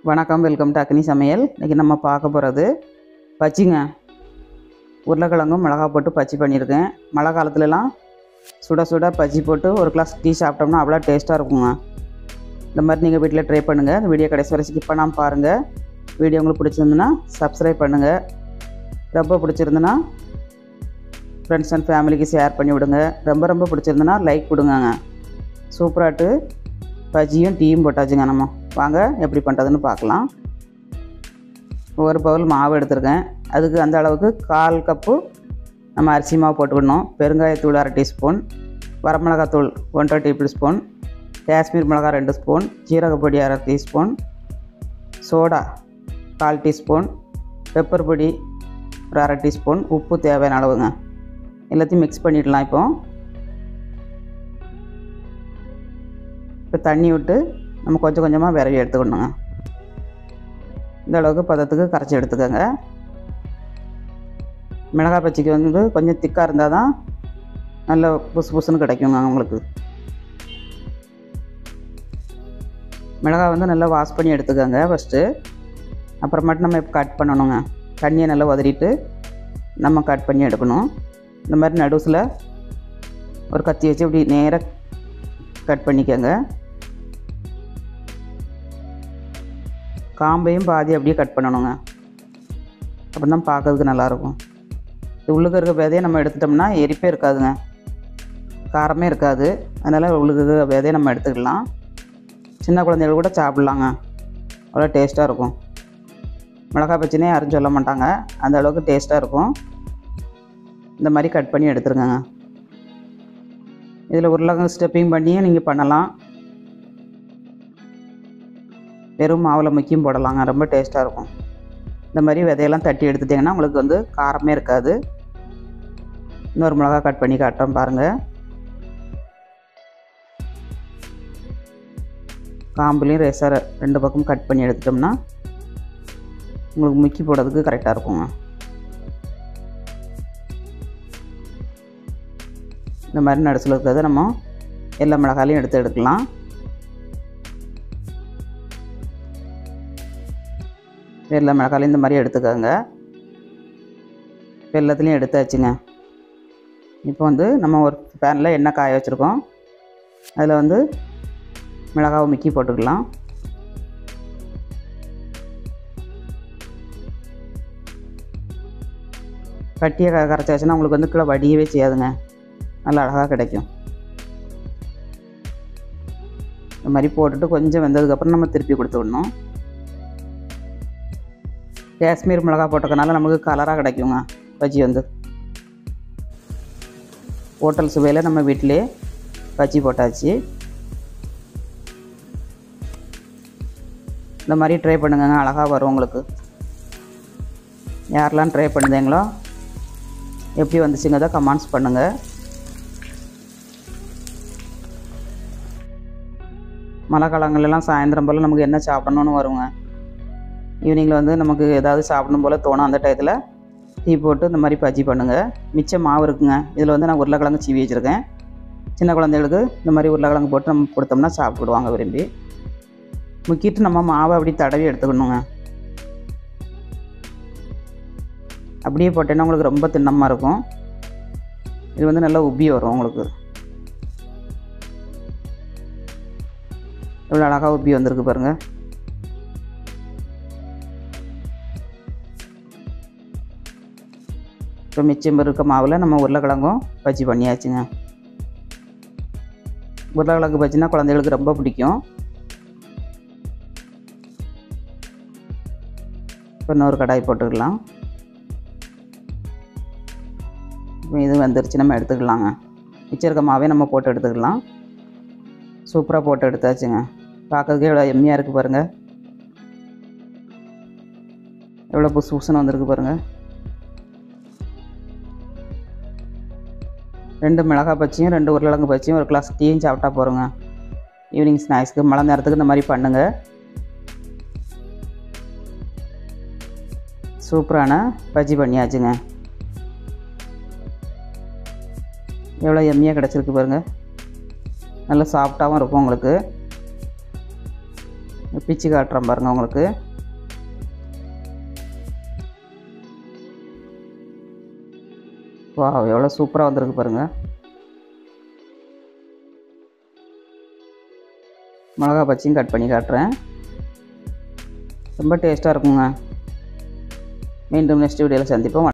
வணக்கம், welcome to அக்னி சமையல். இன்றைக்கி நம்ம பார்க்க போகிறது பஜ்ஜிங்க. உருளைக்கிழங்கும் மிளகா போட்டு பஜ்ஜி பண்ணியிருக்கேன். மழை காலத்துலலாம் சுட சுட பஜ்ஜி போட்டு ஒரு கிளாஸ் டீ சாப்பிட்டோம்னா அவ்வளோ டேஸ்ட்டாக இருக்குங்க. இந்த மாதிரி நீங்கள் வீட்டில் ட்ரை பண்ணுங்கள். இந்த வீடியோ கடைசி வரை ஸ்கிப் பண்ணாமல் பாருங்கள். வீடியோ உங்களுக்கு பிடிச்சிருந்துன்னா சப்ஸ்கிரைப் பண்ணுங்கள். ரொம்ப பிடிச்சிருந்துன்னா ஃப்ரெண்ட்ஸ் அண்ட் ஃபேமிலிக்கு ஷேர் பண்ணி விடுங்க. ரொம்ப ரொம்ப பிடிச்சிருந்துன்னா லைக் கொடுங்க. சூப்பராட்டு பஜ்ஜியும் டீயும் போட்டாச்சுங்க. நம்ம வாங்க எப்படி பண்ணுறதுன்னு பார்க்கலாம். ஒரு பவுல் மாவு எடுத்துருக்கேன். அதுக்கு அந்த அளவுக்கு 1/4 கப்பு நம்ம அரிசி மாவு போட்டுக்கணும். பெருங்காயத்தூள் 1/2 டீஸ்பூன், வரமிளகாத்தூள் 1/2 டேபிள் ஸ்பூன், காஷ்மீர் மிளகா 2 ஸ்பூன், ஜீரகப்பொடி 1/2 டீஸ்பூன், சோடா 1/4 டீஸ்பூன், பெப்பர் பொடி ஒரு 1/2 டீஸ்பூன், உப்பு தேவையான அளவுங்க. எல்லாத்தையும் மிக்ஸ் பண்ணிடலாம். இப்போ தண்ணி விட்டு நம்ம கொஞ்சம் கொஞ்சமாக விரவி எடுத்துக்கணுங்க. இந்த அளவுக்கு பதத்துக்கு கரைச்சி எடுத்துக்கோங்க. மிளகாய் பஜ்ஜிக்கு வந்து கொஞ்சம் திக்காக இருந்தால் தான் நல்ல புசு புசுன்னு கிடைக்குங்க உங்களுக்கு. மிளகாய் வந்து நல்லா வாஷ் பண்ணி எடுத்துக்கோங்க ஃபஸ்ட்டு. அப்புறமேட்டு நம்ம இப்போ கட் பண்ணணுங்க. தண்ணியை நல்லா உதறிட்டு நம்ம கட் பண்ணி எடுக்கணும். இந்த மாதிரி நடுவில் ஒரு கத்தி வச்சு இப்படி நேராக கட் பண்ணிக்கோங்க. காம்பையும் பாதி அப்படியே கட் பண்ணணுங்க. அப்போ தான் பார்க்கறதுக்கு நல்லாயிருக்கும். உள்ளுக்கு இருக்க விதையை நம்ம எடுத்துட்டோம்னா எரிப்பே இருக்காதுங்க, காரமே இருக்காது. அதனால் உள்ளுக்கு இருக்க விதையை நம்ம எடுத்துக்கலாம். சின்ன குழந்தைகள் கூட சாப்பிட்லாங்க, அவ்வளோ டேஸ்ட்டாக இருக்கும். மிளகாய் பஜ்ஜினே யாரும் சொல்ல மாட்டாங்க, அந்த அளவுக்கு டேஸ்ட்டாக இருக்கும். இந்த மாதிரி கட் பண்ணி எடுத்துருங்க. இதில் உருளைக்கிழங்கு ஸ்டெப்பிங் பண்ணியும் நீங்கள் பண்ணலாம். வெறும் மாவில் முக்கியும் போடலாங்க, ரொம்ப டேஸ்ட்டாக இருக்கும். இந்த மாதிரி விதையெல்லாம் தட்டி எடுத்துட்டிங்கன்னா உங்களுக்கு வந்து காரமே இருக்காது. இன்னொரு மிளகா கட் பண்ணி காட்டுறோம் பாருங்கள். காம்புலையும் ரேசாக 2 பக்கம் கட் பண்ணி எடுத்துட்டோம்னா உங்களுக்கு முக்கி போடுறதுக்கு கரெக்டாக இருக்குங்க. இந்த மாதிரி நடுசில் இருக்கிறத நம்ம எல்லா மிளகாலையும் எடுத்துக்கலாம். எல்லா மிளகாலையும் இந்த மாதிரி எடுத்துக்கோங்க. இப்போ எல்லாத்துலேயும் எடுத்தாச்சுங்க. இப்போ வந்து நம்ம ஒரு பேனில் எண்ணெய் காய வச்சுருக்கோம். அதில் வந்து மிளகாவை முக்கி போட்டுக்கலாம். கட்டியை கரைச்சாச்சுன்னா உங்களுக்கு வந்து கீழே வடியவே செய்யாதுங்க, நல்லா அழகாக கிடைக்கும். இந்த மாதிரி போட்டுட்டு கொஞ்சம் வெந்ததுக்கப்புறம் நம்ம திருப்பி கொடுத்து விடணும். காஷ்மீர் மிளகா போட்டதுனால நமக்கு கலராக கிடைக்குங்க பஜ்ஜி. வந்து ஹோட்டல் சுவையில் நம்ம வீட்டிலே பஜ்ஜி போட்டாச்சு. இந்த மாதிரி ட்ரை பண்ணுங்க, அழகாக வரும் உங்களுக்கு. யாரெல்லாம் ட்ரை பண்ணுதீங்களோ எப்படி வந்துச்சுங்க கமெண்ட்ஸ் பண்ணுங்கள். மழை காலங்கள்லாம் சாயந்தரம் போல் நமக்கு என்ன சாப்பிடணுன்னு வருங்க. ஈவினிங்கில் வந்து நமக்கு ஏதாவது சாப்பிடணும் போல் தோணும். அந்த டயத்தில் டீ போட்டு இந்த மாதிரி பஜ்ஜி பண்ணுங்கள். மிச்சம் மாவு இருக்குங்க. இதில் வந்து நான் உருளைக்கிழங்கு சீவி வச்சுருக்கேன். சின்ன குழந்தைகளுக்கு இந்த மாதிரி உருளைக்கிழங்கு போட்டு நம்ம கொடுத்தோம்னா சாப்பிடுவாங்க விரும்பி. முக்கிட்டு நம்ம மாவை அப்படி தடவி எடுத்துக்கணுங்க. அப்படியே போட்டேன்னா உங்களுக்கு ரொம்ப திண்ணமாக இருக்கும். இது வந்து நல்லா உப்பி வரும் உங்களுக்கு. எவ்வளோ அழகாக உப்பி வந்திருக்கு பாருங்கள். இப்போ மிச்சம் இருக்க மாவில் நம்ம உருளைக்கிழங்கும் பஜ்ஜி பண்ணியாச்சுங்க. உருளைக்கிழங்கு பஜ்ஜினா குழந்தைகளுக்கு ரொம்ப பிடிக்கும். இப்போ இன்னொரு கடாய் போட்டுக்கலாம். இப்போ இது வந்துருச்சு, நம்ம எடுத்துக்கலாங்க. மிச்சம் இருக்க மாவே நம்ம போட்டு எடுத்துக்கலாம். சூப்பராக போட்டு எடுத்தாச்சுங்க. பார்க்கறதுக்கே எவ்வளோ எம்மியாக இருக்குது பாருங்கள். எவ்வளோ புசு புசுன்னு வந்திருக்கு பாருங்கள். 2 மிளகாய் பஜ்ஜியும் 2 உருளைக்கிழங்கு பஜ்ஜியும் ஒரு கிளாஸ் டீயும் சாப்பிட்டா போகிறோங்க. ஈவினிங் ஸ்நாக்ஸ்க்கு மழை நேரத்துக்கு இந்த மாதிரி பண்ணுங்கள். சூப்பரான பஜ்ஜி பண்ணியாச்சுங்க. எவ்வளோ எம்மியாக கிடச்சிருக்கு பாருங்கள். நல்லா சாஃப்டாகவும் இருக்கும் உங்களுக்கு. பிச்சு காட்டுறேன் பாருங்கள் உங்களுக்கு. வாவ், எவ்வளோ சூப்பராக வந்திருக்கு பாருங்கள். மிளகா பஜ்ஜியும் கட் பண்ணி காட்டுறேன். ரொம்ப டேஸ்ட்டாக இருக்குங்க. மீண்டும் நெக்ஸ்ட் வீடியோவில் சந்திப்போம்.